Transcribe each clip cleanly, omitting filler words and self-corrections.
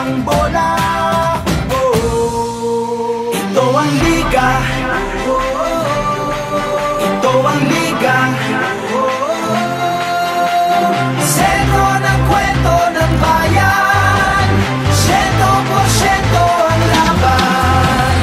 ang bola. Ito ang liga, ito ang liga. Sentro ng kwento ng bayan, 100% ang laban.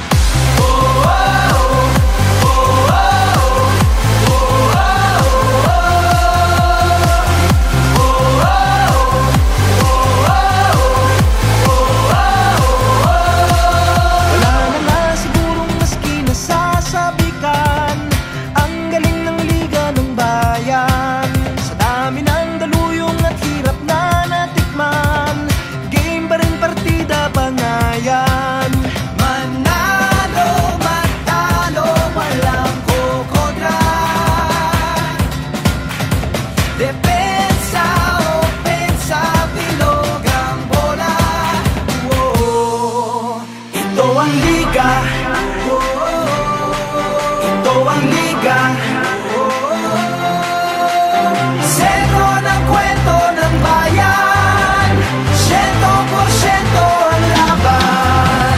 Wala na nga sigurong maski nasasabikan ang galing ng liga ng bayan. Sa dami ng daluyong at hirap na natikman, game pa rin partida bangayan. Manalo, matalo, walang kukontra. Depensa, opensa, bilog ang bola. Ito ang liga, ito ang liga. Sentro ng kwento ng bayan, 100% ang laban.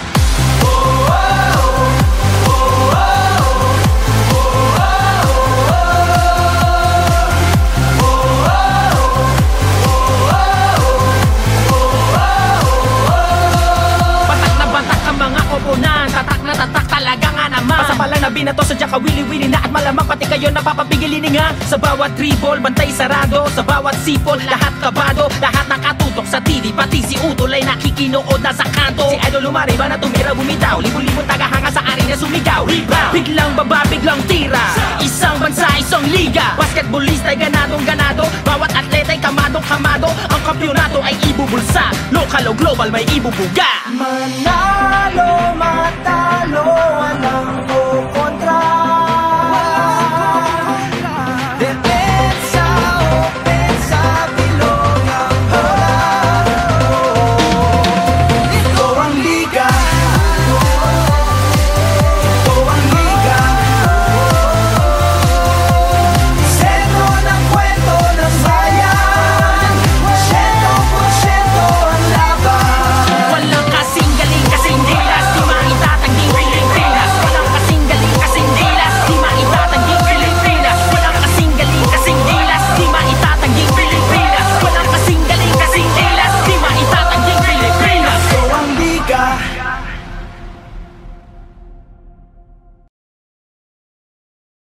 Batak na batak ang mga koponan, tatak na tatak talaga nga naman. Pasapalang na binato, sadya ka wili-wili na at malamang pati kayo napapapigilin nga. Sa bawat dribble, bantay sarado, sa bawat sipol, lahat kabado. Lahat nakatutok sa TV, pati si Utol ay nakikinood na sa kanto. Si Idol lumariba na tumira bumitaw, libo-libo tagahanga sa arena sumigaw. Rebound, biglang baba, biglang tira, isang bansa, isang liga. Basketballista ay ganadong ganado, bawat atleta ay kamadong kamado. Ang kampyonato ay ibubulsa, lokal o global may ibubuga. Manalo, matalo,